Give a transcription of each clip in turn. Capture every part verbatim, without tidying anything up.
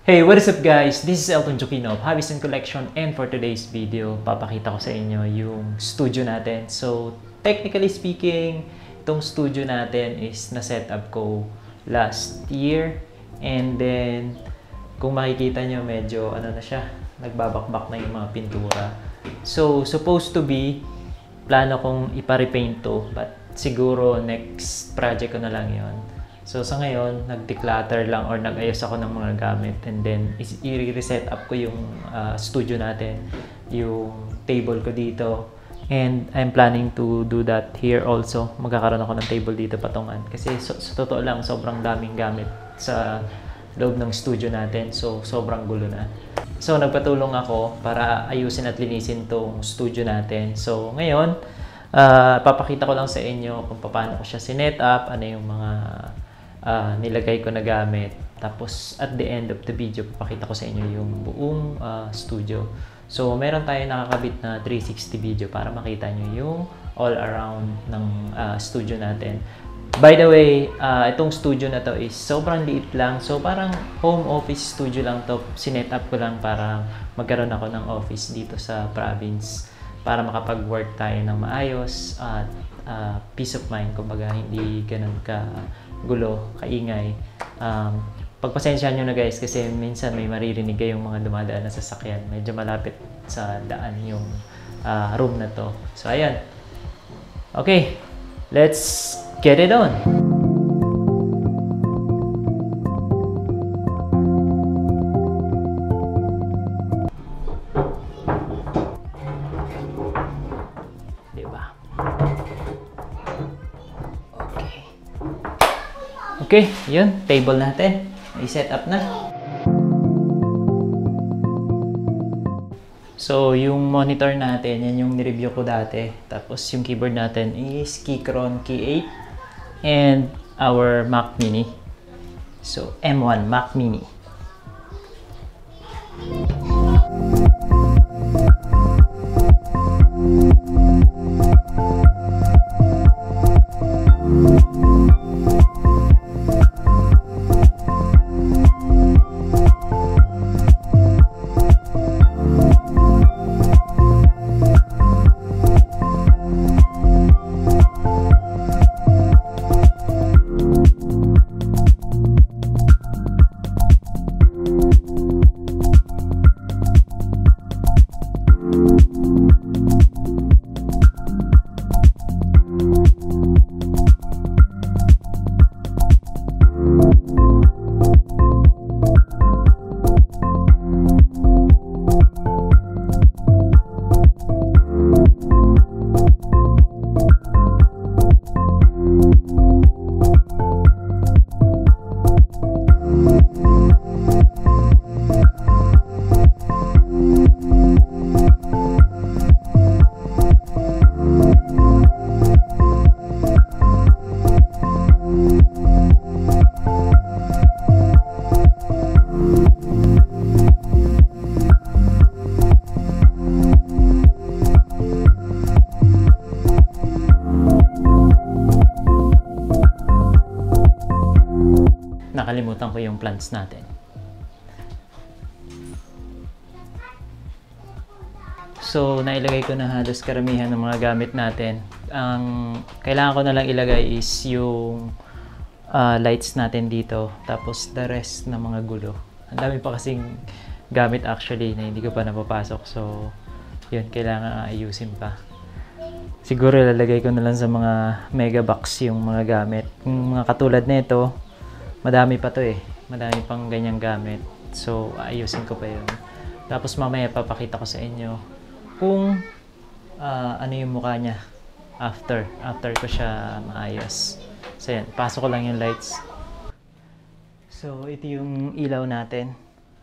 Hey, what is up guys? This is Elton Jokino of Hobbies and Collection, and for today's video, papakita ko sa inyo yung studio natin. So, technically speaking, itong studio natin is na-set up ko last year. And then, kung makikita nyo, medyo ano na siya, nagbabakbak na yung mga pintura. So, supposed to be, plano kong ipa-repaint to, but siguro next project ko na lang yon. So, sa ngayon, nag-declutter lang or nag-ayos ako ng mga gamit, and then i-reset up ko yung uh, studio natin, yung table ko dito. And I'm planning to do that here also. Magkakaroon ako ng table dito patungan. Kasi so, sa totoo lang, sobrang daming gamit sa loob ng studio natin. So, sobrang gulo na. So, nagpatulong ako para ayusin at linisin tong studio natin. So, ngayon, uh, papakita ko lang sa inyo kung paano ko siya sinet up, ano yung mga Uh, nilagay ko na gamit. Tapos at the end of the video, papakita ko sa inyo yung buong uh, studio. So meron tayo nakakabit na three sixty video para makita nyo yung all around ng uh, studio natin. By the way, uh, itong studio na to is sobrang liit lang. So parang home office studio lang to. Sinet up ko lang para magkaroon ako ng office dito sa province para makapag-work tayo ng maayos at uh, peace of mind. Kumbaga hindi ganun ka gulo, kaingay. Um, pagpasensyahan nyo na guys kasi minsan may maririnig kayong mga dumadaan na sasakyan. Medyo malapit sa daan yung uh, room na to. So ayan. Okay, let's get it on! Okay, yun, table natin. I-set up na. So, yung monitor natin, yan yung nireview ko dati. Tapos, yung keyboard natin is Keychron Key eight and our Mac Mini. So, M one Mac Mini. Nakalimutan ko yung plants natin. So, nailagay ko na halos karamihan ng mga gamit natin. Ang kailangan ko na lang ilagay is yung uh, lights natin dito. Tapos, the rest na mga gulo. Ang dami pa kasing gamit actually na hindi ko pa napapasok. So, yun, kailangan ayusin pa. Siguro lalagay ko na lang sa mga mega box yung mga gamit. Yung mga katulad nito, madami pa to eh. Madami pang ganyang gamit. So, ayusin ko pa yun. Tapos mamaya papakita ko sa inyo kung uh, ano yung mukha niya after. After ko siya maayos. So, yan. Pasok ko lang yung lights. So, ito yung ilaw natin.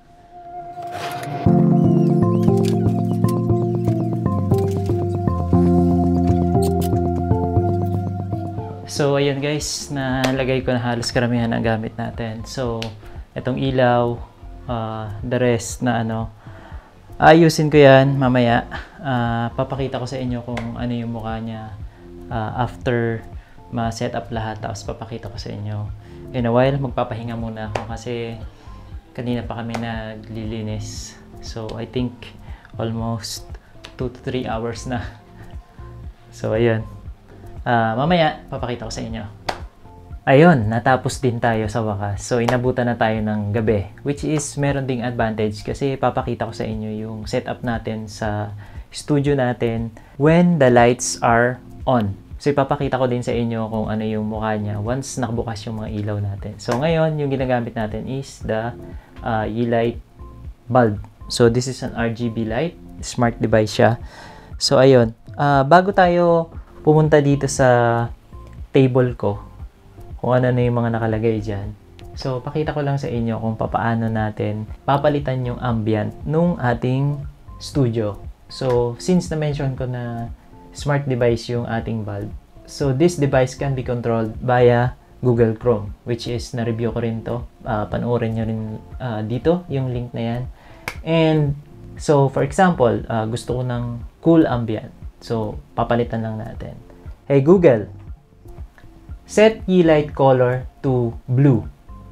So, ayun guys, nalagay ko na halos karamihan ng gamit natin. So, itong ilaw, uh, the rest na ano, ayusin ko yan mamaya. Uh, papakita ko sa inyo kung ano yung mukha niya uh, after ma-set up lahat. Tapos papakita ko sa inyo. In a while, magpapahinga muna ako kasi Kanina pa kami naglilinis. So, I think almost two to three hours na. So, ayun. Uh, mamaya, papakita ko sa inyo. Ayun, natapos din tayo sa wakas. So, inabutan na tayo ng gabi. Which is, meron ding advantage kasi papakita ko sa inyo yung setup natin sa studio natin when the lights are on. So, ipapakita ko din sa inyo kung ano yung mukha niya once nakabukas yung mga ilaw natin. So, ngayon, yung ginagamit natin is the uh, E-light bulb. So, this is an R G B light. Smart device siya. So, ayun. Uh, bago tayo pumunta dito sa table ko, kung ano na yung mga nakalagay dyan. So, pakita ko lang sa inyo kung papaano natin papalitan yung ambient nung ating studio. So, since na-mention ko na smart device yung ating bulb, so this device can be controlled via Google Chrome, which is na-review ko rin to. Uh, panoorin nyo rin uh, dito, yung link na yan. And, so, for example, uh, gusto ko ng cool ambient. So, papalitan lang natin. Hey Google, set E-light color to blue.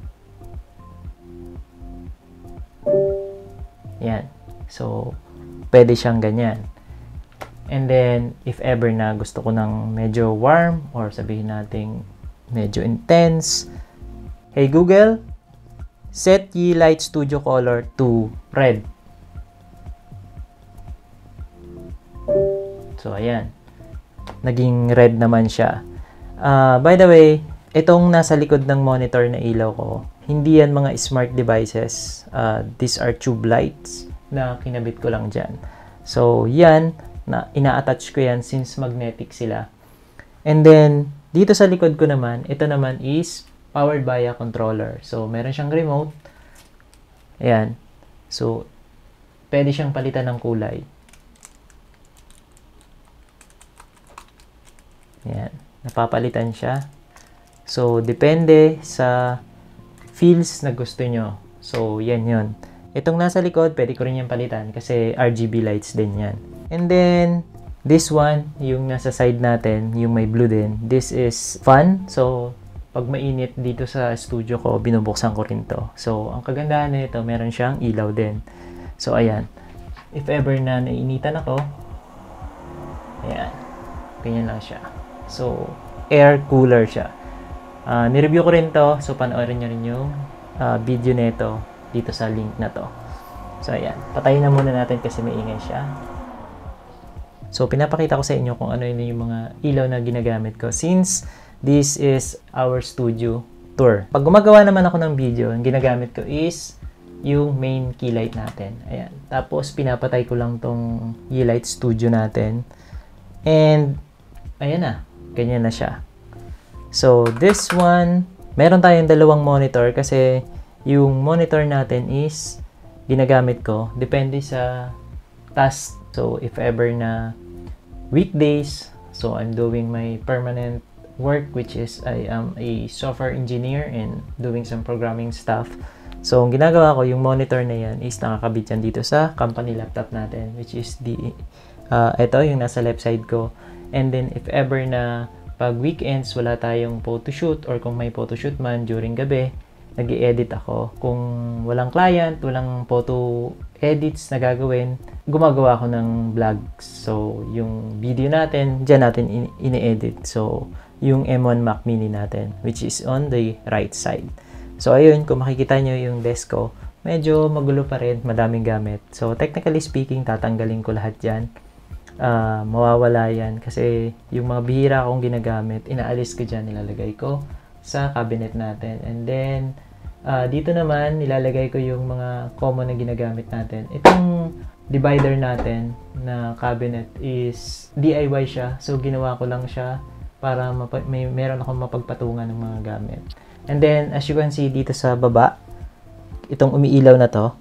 Yan. So, pwede siyang ganyan. And then, if ever na gusto ko ng medyo warm or sabihin natin medyo intense, hey Google, set E-light studio color to red. So, ayan. Naging red naman siya. Uh, by the way, itong nasa likod ng monitor na ilaw ko, hindi yan mga smart devices. Uh, these are tube lights na kinabit ko lang dyan. So, yan, na ina-attach ko yan since magnetic sila. And then, dito sa likod ko naman, ito naman is powered by a controller. So, meron siyang remote. Ayan. So, pwede siyang palitan ng kulay. Ayan. Napapalitan siya. So, depende sa feels na gusto nyo. So, yan yun. Itong nasa likod, pwede ko rin yung palitan kasi R G B lights din yan. And then, this one, yung nasa side natin, yung may blue din, this is fan. So, pag mainit dito sa studio ko, binubuksan ko rin to. So, ang kagandahan nito, meron siyang ilaw din. So, ayan. If ever na nainitan ako, ayan. Ganyan lang siya. So, air cooler siya. Uh, nireview ko rin to. So, panoorin nyo rin yung uh, video nito dito sa link na to. So, ayan. Patayin na muna natin kasi may ingay siya. So, pinapakita ko sa inyo kung ano yun yung mga ilaw na ginagamit ko. Since this is our studio tour. Pag gumagawa naman ako ng video, ang ginagamit ko is yung main key light natin. Ayan. Tapos, pinapatay ko lang tong E-light studio natin. And, ayan na. Ganyan na siya. So, this one, meron tayong dalawang monitor kasi yung monitor natin is ginagamit ko. Depende sa task. So, if ever na weekdays, so I'm doing my permanent work, which is I am a software engineer and doing some programming stuff. So, ang ginagawa ko, yung monitor na yan is nakakabit yan dito sa company laptop natin, which is the, uh, ito, yung nasa left side ko. And then, if ever na pag weekends, wala tayong photoshoot or kung may photoshoot man during gabi, nag-i-edit ako. Kung walang client, walang photo edits na gagawin, gumagawa ako ng vlogs. So, yung video natin, dyan natin ini-edit. So, yung M one Mac Mini natin, which is on the right side. So, ayun, kung makikita nyo yung desk ko, medyo magulo pa rin, madaming gamit. So, technically speaking, tatanggalin ko lahat dyan. Uh, mawawala yan kasi yung mga bihira akong ginagamit, inaalis ko dyan, nilalagay ko sa cabinet natin. And then, uh, dito naman, nilalagay ko yung mga common na ginagamit natin. Itong divider natin na cabinet is D I Y siya. So, ginawa ko lang siya para may meron akong mapagpatungan ng mga gamit. And then, as you can see dito sa baba, itong umiilaw na to.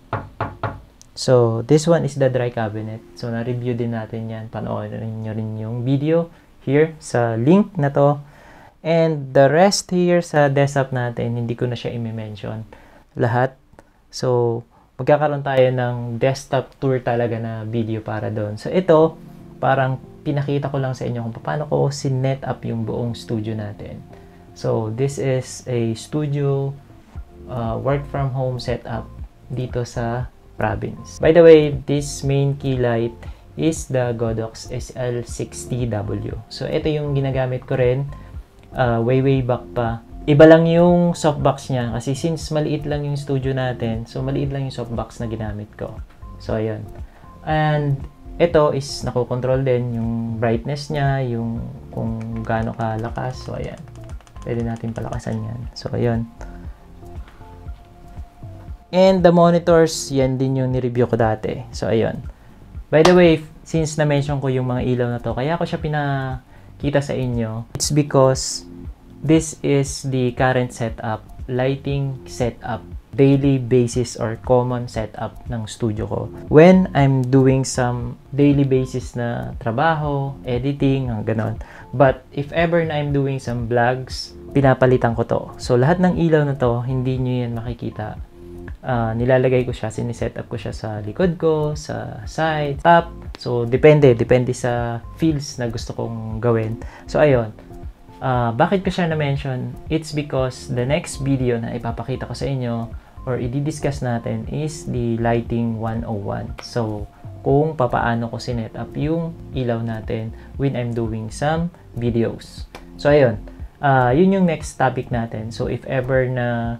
So, this one is the dry cabinet. So, na-review din natin yan. Panoorin nyo rin yung video here sa link na to. And the rest here sa desktop natin, hindi ko na siya i-mention lahat. So, magkakaroon tayo ng desktop tour talaga na video para doon. So, ito, parang pinakita ko lang sa inyo kung paano ko sinet up yung buong studio natin. So, this is a studio uh, work from home setup dito sa province. By the way, this main key light is the Godox S L sixty W. So, ito yung ginagamit ko rin uh, way way back pa. Iba lang yung softbox niya kasi since maliit lang yung studio natin, so maliit lang yung softbox na ginamit ko. So, ayun. And ito is nakokontrol din yung brightness niya, yung kung gaano kalakas. So, ayan. Pwede natin palakasan yan. So, ayun. And the monitors, yan din yung nireview ko dati. So, ayun. By the way, since na-mention ko yung mga ilaw na to, kaya ko siya pinakita sa inyo. It's because this is the current setup, lighting setup, daily basis or common setup ng studio ko. When I'm doing some daily basis na trabaho, editing, ganon. But if ever na I'm doing some vlogs, pinapalitan ko to. So lahat ng ilaw na to, hindi nyo yan makikita. Uh, nilalagay ko siya, siniset up ko siya sa likod ko, sa side, top. So depende, depende sa fields na gusto kong gawin. So ayun. Uh, bakit ko siya na-mention? It's because the next video na ipapakita ko sa inyo or i-discuss natin is the lighting one oh one. So, kung papaano ko sinet up yung ilaw natin when I'm doing some videos. So, ayun. Uh, yun yung next topic natin. So, if ever na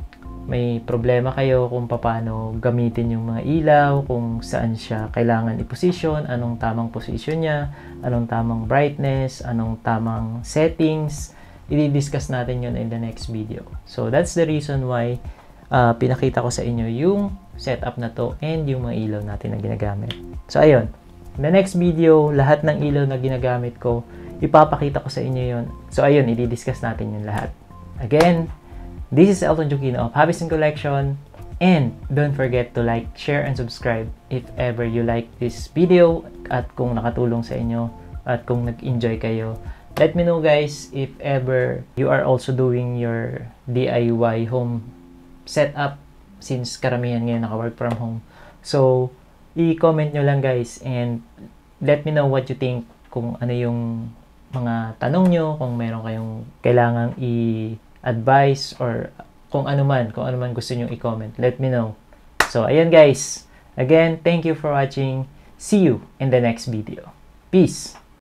may problema kayo kung paano gamitin yung mga ilaw, kung saan siya kailangan i-position, anong tamang position niya, anong tamang brightness, anong tamang settings, i-discuss natin yun in the next video. So, that's the reason why uh, pinakita ko sa inyo yung setup na to and yung mga ilaw natin na ginagamit. So, ayun. In the next video, lahat ng ilaw na ginagamit ko, ipapakita ko sa inyo yun. So, ayun, i-discuss natin yun lahat. Again, this is Elton Jokino of Habisson Collection, and don't forget to like, share, and subscribe if ever you like this video at kung nakatulong sa inyo at kung nag-enjoy kayo. Let me know guys if ever you are also doing your D I Y home setup since karamihan ngayon naka-work from home. So, i-comment nyo lang guys and let me know what you think, kung ano yung mga tanong nyo, kung meron kayong kailangang i- advice or kung ano man, kung ano man gusto nyo i-comment, let me know. So, ayan guys. Again, thank you for watching. See you in the next video. Peace!